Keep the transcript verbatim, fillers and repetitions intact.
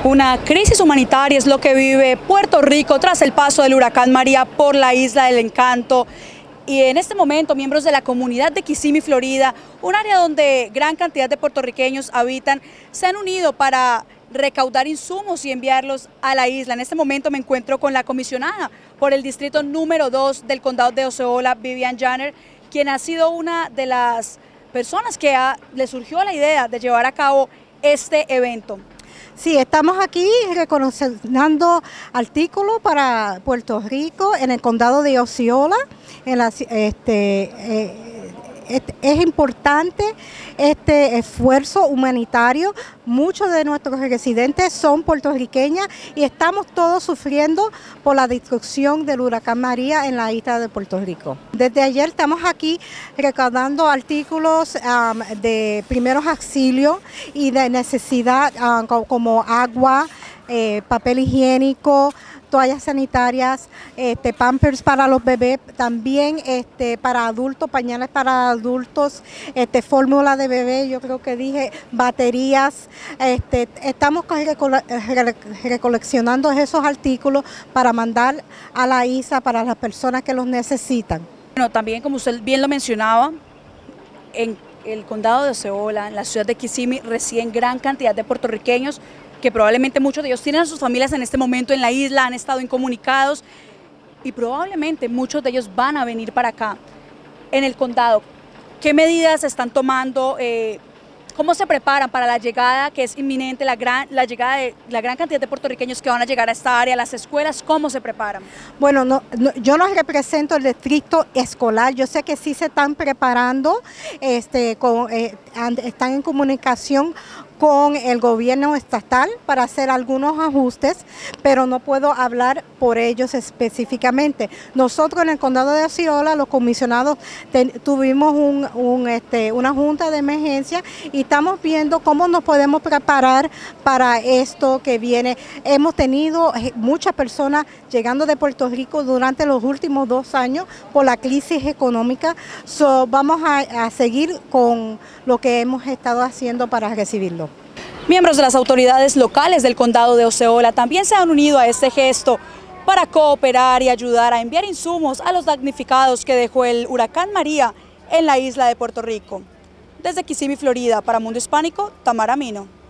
Una crisis humanitaria es lo que vive Puerto Rico tras el paso del huracán María por la Isla del Encanto. Y en este momento, miembros de la comunidad de Kissimmee, Florida, un área donde gran cantidad de puertorriqueños habitan, se han unido para recaudar insumos y enviarlos a la isla. En este momento me encuentro con la comisionada por el distrito número dos del condado de Osceola, Vivian Janner, quien ha sido una de las personas que ha, le surgió la idea de llevar a cabo este evento. Sí, estamos aquí reconociendo artículos para Puerto Rico en el condado de Osceola. En la, este, eh, es importante este esfuerzo humanitario. Muchos de nuestros residentes son puertorriqueños y estamos todos sufriendo por la destrucción del huracán María en la isla de Puerto Rico. Desde ayer estamos aquí recaudando artículos um, de primeros auxilios y de necesidad um, como agua, eh, papel higiénico, toallas sanitarias, este, pampers para los bebés, también este, para adultos, pañales para adultos, este, fórmula de bebé, yo creo que dije, baterías. Este, estamos recole recoleccionando esos artículos para mandar a la isla para las personas que los necesitan. Bueno, también como usted bien lo mencionaba, en el condado de Osceola, en la ciudad de Kissimmee, residen gran cantidad de puertorriqueños que probablemente muchos de ellos tienen a sus familias en este momento en la isla, han estado incomunicados y probablemente muchos de ellos van a venir para acá, en el condado. ¿Qué medidas están tomando? Eh, ¿Cómo se preparan para la llegada que es inminente, la, gran, la llegada de la gran cantidad de puertorriqueños que van a llegar a esta área, las escuelas? ¿Cómo se preparan? Bueno, no, no, yo no represento el distrito escolar, yo sé que sí se están preparando, este, con, eh, están en comunicación con el gobierno estatal para hacer algunos ajustes, pero no puedo hablar por ellos específicamente. Nosotros en el condado de Osceola, los comisionados, ten, tuvimos un, un, este, una junta de emergencia y estamos viendo cómo nos podemos preparar para esto que viene. Hemos tenido muchas personas llegando de Puerto Rico durante los últimos dos años por la crisis económica. So, vamos a, a seguir con lo que hemos estado haciendo para recibirlo. Miembros de las autoridades locales del condado de Osceola también se han unido a este gesto para cooperar y ayudar a enviar insumos a los damnificados que dejó el huracán María en la isla de Puerto Rico. Desde Kissimmee, Florida, para Mundo Hispánico, Tamara Mino.